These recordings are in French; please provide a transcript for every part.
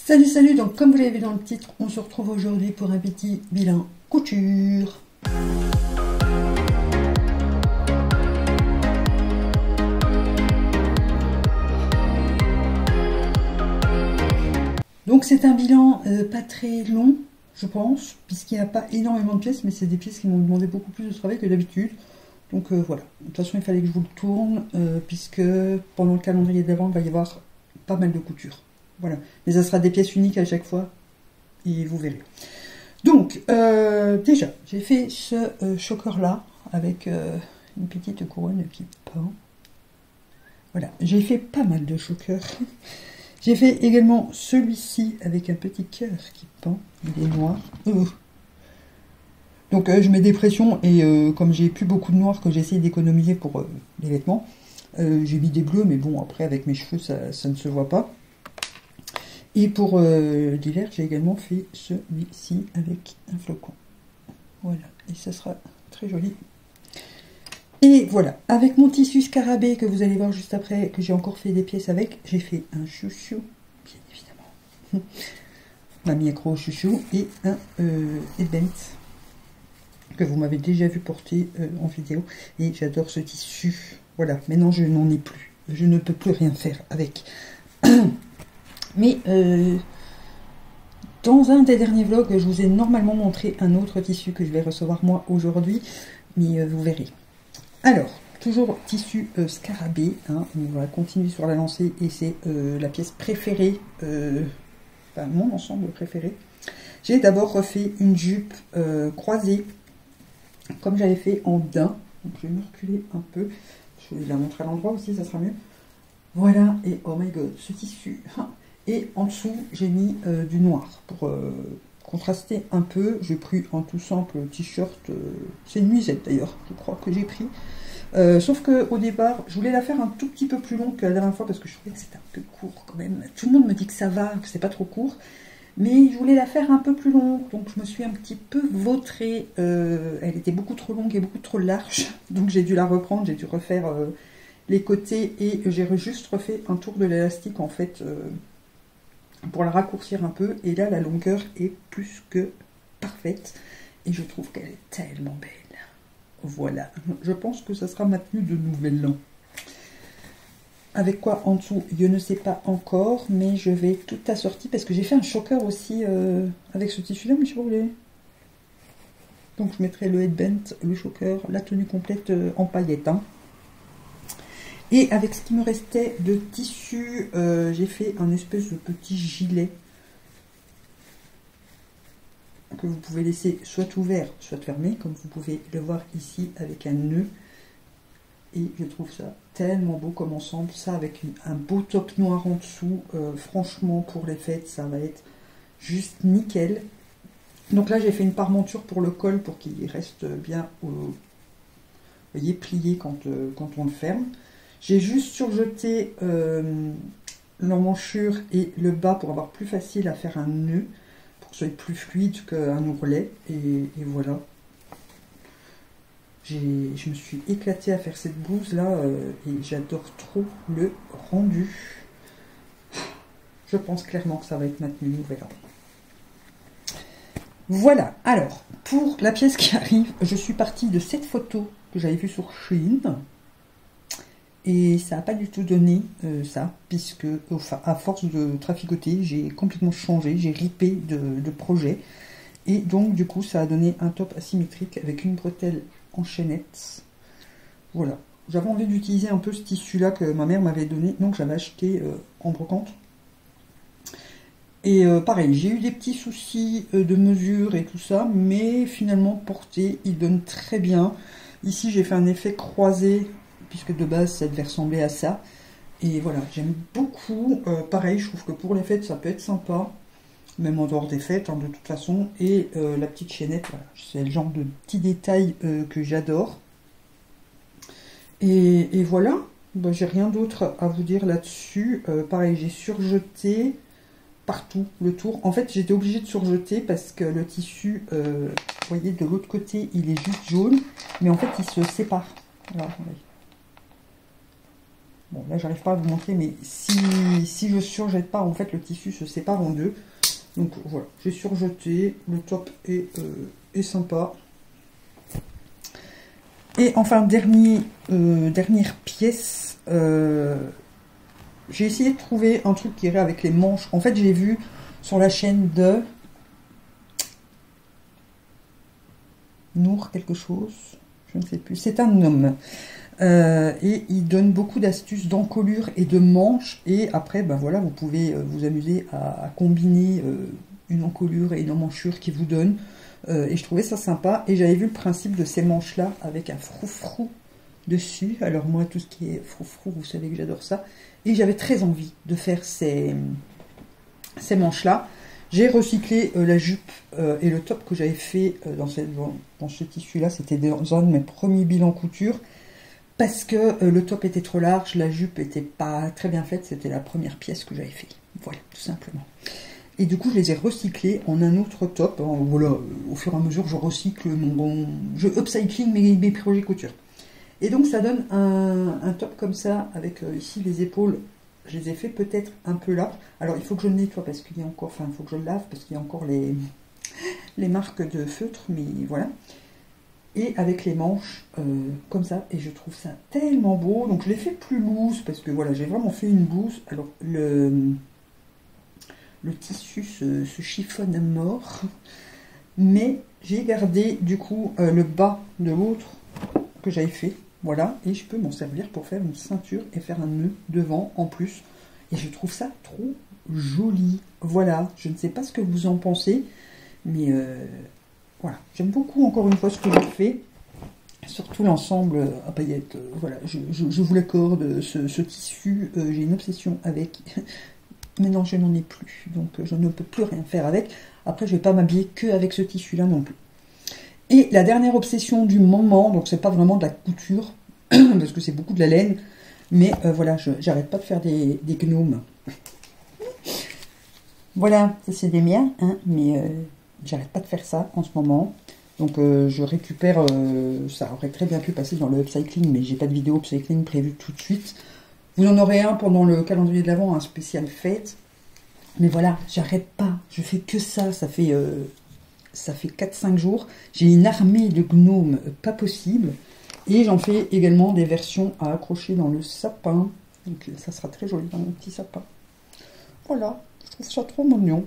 Salut, salut, donc comme vous l'avez vu dans le titre, on se retrouve aujourd'hui pour un petit bilan couture. Donc c'est un bilan pas très long, je pense, puisqu'il n'y a pas énormément de pièces, mais c'est des pièces qui m'ont demandé beaucoup plus de travail que d'habitude. Donc voilà, de toute façon il fallait que je vous le tourne, puisque pendant le calendrier d'avant, il va y avoir pas mal de couture. Voilà, mais ça sera des pièces uniques à chaque fois, et vous verrez. Donc, déjà, j'ai fait ce choker-là, avec une petite couronne qui pend. Voilà, j'ai fait pas mal de chokers. J'ai fait également celui-ci, avec un petit cœur qui pend, il est noir. Donc, je mets des pressions, et comme j'ai plus beaucoup de noir que j'ai essayé d'économiser pour les vêtements, j'ai mis des bleus, mais bon, après, avec mes cheveux, ça ne se voit pas. Et pour l'hiver, j'ai également fait celui-ci avec un flocon. Voilà, et ça sera très joli. Et voilà, avec mon tissu scarabée que vous allez voir juste après, que j'ai encore fait des pièces avec, j'ai fait un chouchou, bien évidemment. Ma micro chouchou et un headband que vous m'avez déjà vu porter en vidéo. Et j'adore ce tissu. Voilà, maintenant je n'en ai plus. Je ne peux plus rien faire avec. Mais dans un des derniers vlogs, je vous ai normalement montré un autre tissu que je vais recevoir moi aujourd'hui, mais vous verrez. Alors, toujours tissu scarabée, hein, on va continuer sur la lancée et c'est la pièce préférée, enfin mon ensemble préféré. J'ai d'abord refait une jupe croisée, comme j'avais fait en daim. Donc je vais me reculer un peu, je vais la montrer à l'endroit aussi, ça sera mieux. Voilà, et oh my god, ce tissu. Et en dessous, j'ai mis du noir pour contraster un peu. J'ai pris un tout simple t-shirt, c'est une nuisette d'ailleurs, je crois que j'ai pris. Sauf qu'au départ, je voulais la faire un tout petit peu plus longue que la dernière fois parce que je trouvais que c'était un peu court quand même. Tout le monde me dit que ça va, que c'est pas trop court. Mais je voulais la faire un peu plus longue, donc je me suis un petit peu vautrée. Elle était beaucoup trop longue et beaucoup trop large, donc j'ai dû la reprendre, j'ai dû refaire les côtés et j'ai juste refait un tour de l'élastique en fait. Pour la raccourcir un peu, et là la longueur est plus que parfaite et je trouve qu'elle est tellement belle. Voilà, je pense que ça sera ma tenue de nouvel an. Avec quoi en dessous, je ne sais pas encore, mais je vais tout assortir parce que j'ai fait un choker aussi avec ce tissu là, mais si vous voulez. Donc je mettrai le headband, le choker, la tenue complète en paillettes, hein. Et avec ce qui me restait de tissu, j'ai fait un espèce de petit gilet que vous pouvez laisser soit ouvert, soit fermé, comme vous pouvez le voir ici avec un nœud. Et je trouve ça tellement beau comme ensemble, ça avec un beau top noir en dessous. Franchement, pour les fêtes, ça va être juste nickel. Donc là, j'ai fait une parmenture pour le col pour qu'il reste bien, vous voyez, plié quand on le ferme. J'ai juste surjeté l'emmanchure et le bas pour avoir plus facile à faire un nœud, pour que ce soit plus fluide qu'un ourlet. Et voilà. Je me suis éclatée à faire cette blouse là et j'adore trop le rendu. Je pense clairement que ça va être ma tenue nouvelle an. Voilà, alors, pour la pièce qui arrive, je suis partie de cette photo que j'avais vue sur Shein. Et ça n'a pas du tout donné ça, puisque enfin, à force de traficoter, j'ai complètement changé, j'ai ripé de projet. Et donc du coup ça a donné un top asymétrique avec une bretelle en chaînette. Voilà, j'avais envie d'utiliser un peu ce tissu là que ma mère m'avait donné, donc j'avais acheté en brocante. Et pareil, j'ai eu des petits soucis de mesure et tout ça, mais finalement porté, il donne très bien. Ici j'ai fait un effet croisé, puisque de base ça devait ressembler à ça. Et voilà, j'aime beaucoup. Pareil, je trouve que pour les fêtes ça peut être sympa, même en dehors des fêtes, hein, de toute façon. Et la petite chaînette, voilà, c'est le genre de petits détails que j'adore. Et voilà, bah, j'ai rien d'autre à vous dire là-dessus. Pareil, j'ai surjeté partout le tour. En fait, j'étais obligée de surjeter parce que le tissu, vous voyez, de l'autre côté, il est juste jaune, mais en fait, il se sépare. Alors, attendez. Bon, là, j'arrive pas à vous montrer, mais si je surjette pas, en fait, le tissu se sépare en deux. Donc, voilà, j'ai surjeté. Le top est sympa. Et enfin, dernière pièce, j'ai essayé de trouver un truc qui irait avec les manches. En fait, j'ai vu sur la chaîne de Nour quelque chose, je ne sais plus, c'est un homme. Et il donne beaucoup d'astuces d'encolure et de manches. Et après, ben voilà, vous pouvez vous amuser à combiner une encolure et une emmanchure qui vous donne. Et je trouvais ça sympa. Et j'avais vu le principe de ces manches-là avec un froufrou dessus. Alors moi, tout ce qui est froufrou, vous savez que j'adore ça. Et j'avais très envie de faire ces manches-là. J'ai recyclé la jupe et le top que j'avais fait dans ce tissu-là. C'était dans un de mes premiers bilans couture. Parce que le top était trop large, la jupe était pas très bien faite. C'était la première pièce que j'avais fait. Voilà, tout simplement. Et du coup, je les ai recyclés en un autre top. Voilà, au fur et à mesure, je recycle je upcycling mes projets couture. Et donc, ça donne un top comme ça, avec ici les épaules. Je les ai fait peut-être un peu larges. Alors, il faut que je le nettoie parce qu'il y a encore... Enfin, il faut que je le lave parce qu'il y a encore les marques de feutre. Mais voilà. Et avec les manches comme ça. Et je trouve ça tellement beau. Donc, je l'ai fait plus loose parce que voilà, j'ai vraiment fait une blouse. Alors, le tissu se chiffonne à mort. Mais j'ai gardé du coup le bas de l'autre que j'avais fait. Voilà, et je peux m'en servir pour faire une ceinture et faire un nœud devant en plus. Et je trouve ça trop joli. Voilà, je ne sais pas ce que vous en pensez, mais voilà. J'aime beaucoup encore une fois ce que j'ai fait. Surtout l'ensemble à paillettes. Voilà, je vous l'accorde, ce tissu, j'ai une obsession avec. Maintenant, je n'en ai plus, donc je ne peux plus rien faire avec. Après, je ne vais pas m'habiller que avec ce tissu-là non plus. Et la dernière obsession du moment, donc c'est pas vraiment de la couture, parce que c'est beaucoup de la laine, mais voilà, j'arrête pas de faire des gnomes. Voilà, ça c'est des miens, hein, mais j'arrête pas de faire ça en ce moment. Donc je récupère, ça aurait très bien pu passer dans le upcycling, mais j'ai pas de vidéo upcycling prévue tout de suite. Vous en aurez un pendant le calendrier de l'Avent, un spécial fête. Mais voilà, j'arrête pas, je fais que ça, ça fait 4-5 jours. J'ai une armée de gnomes pas possible. Et j'en fais également des versions à accrocher dans le sapin. Donc ça sera très joli dans mon petit sapin. Voilà, je trouve ça trop mignon.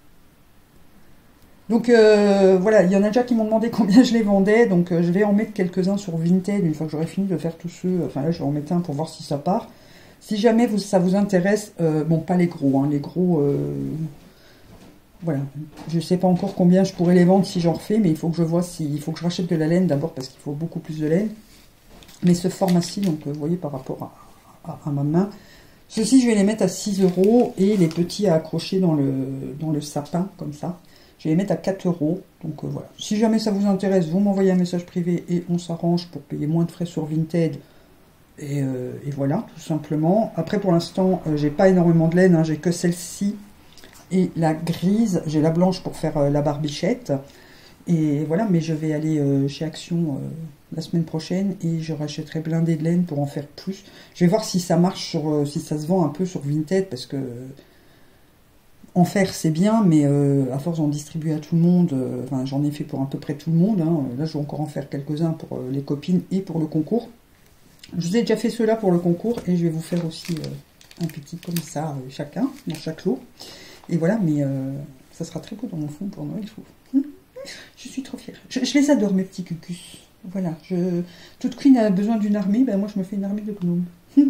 Donc voilà, il y en a déjà qui m'ont demandé combien je les vendais. Donc je vais en mettre quelques-uns sur Vinted une fois que j'aurai fini de faire tous ceux. Enfin là, je vais en mettre un pour voir si ça part. Si jamais ça vous intéresse, bon pas les gros, hein, les gros... Voilà, je ne sais pas encore combien je pourrais les vendre si j'en refais, mais il faut que je vois il faut que je rachète de la laine d'abord parce qu'il faut beaucoup plus de laine. Mais ce format-ci, donc vous voyez par rapport à ma main, ceux-ci je vais les mettre à 6 € et les petits à accrocher dans le sapin, comme ça, je vais les mettre à 4 €. Donc voilà, si jamais ça vous intéresse, vous m'envoyez un message privé et on s'arrange pour payer moins de frais sur Vinted. Et voilà, tout simplement. Après pour l'instant, j'ai pas énormément de laine, hein, j'ai que celle-ci. Et la grise, j'ai la blanche pour faire la barbichette. Et voilà, mais je vais aller chez Action la semaine prochaine et je rachèterai blindé de laine pour en faire plus. Je vais voir si ça marche, si ça se vend un peu sur Vinted, parce que en faire c'est bien, mais à force d'en distribuer à tout le monde, enfin, j'en ai fait pour à peu près tout le monde. Hein. Là, je vais encore en faire quelques-uns pour les copines et pour le concours. Je vous ai déjà fait ceux-là pour le concours et je vais vous faire aussi un petit comme ça, chacun, dans chaque lot. Et voilà, mais ça sera très beau dans mon fond pour Noël, je trouve. Je suis trop fière. Je les adore, mes petits cucus. Voilà, toute queen a besoin d'une armée, ben moi je me fais une armée de gnomes.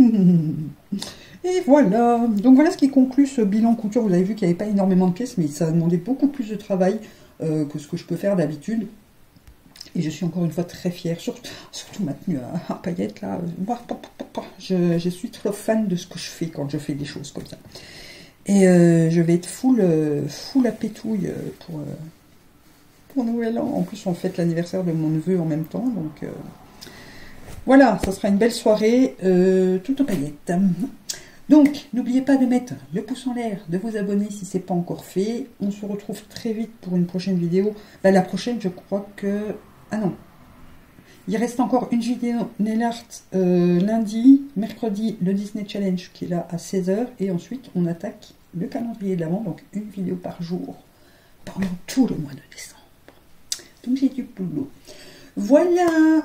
Et voilà. Donc voilà ce qui conclut ce bilan couture. Vous avez vu qu'il n'y avait pas énormément de pièces, mais ça a demandé beaucoup plus de travail que ce que je peux faire d'habitude. Et je suis encore une fois très fière, surtout ma tenue à paillettes là. Je suis trop fan de ce que je fais quand je fais des choses comme ça. Et je vais être full à pétouille pour Nouvel An. En plus, on fête l'anniversaire de mon neveu en même temps. Donc voilà, ça sera une belle soirée, tout aux paillettes. Donc, n'oubliez pas de mettre le pouce en l'air, de vous abonner si ce n'est pas encore fait. On se retrouve très vite pour une prochaine vidéo. Là, la prochaine, je crois que... Ah non. Il reste encore une vidéo nail art lundi, mercredi, le Disney Challenge qui est là à 16 h. Et ensuite, on attaque le calendrier de l'Avent, donc une vidéo par jour pendant tout le mois de décembre. Donc j'ai du boulot. Voilà.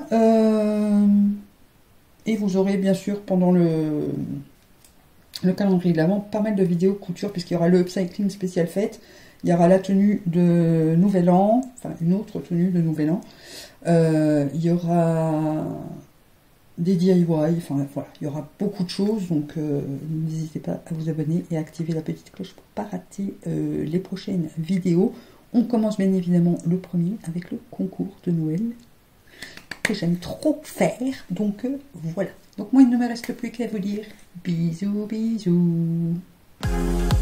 Et vous aurez bien sûr pendant le calendrier de l'Avent pas mal de vidéos couture, puisqu'il y aura le upcycling spécial fête. Il y aura la tenue de Nouvel An, enfin une autre tenue de Nouvel An. Il y aura des DIY, enfin voilà, il y aura beaucoup de choses, donc n'hésitez pas à vous abonner et à activer la petite cloche pour ne pas rater les prochaines vidéos. On commence bien évidemment le premier avec le concours de Noël que j'aime trop faire, donc voilà. Donc moi il ne me reste plus qu'à vous dire bisous bisous.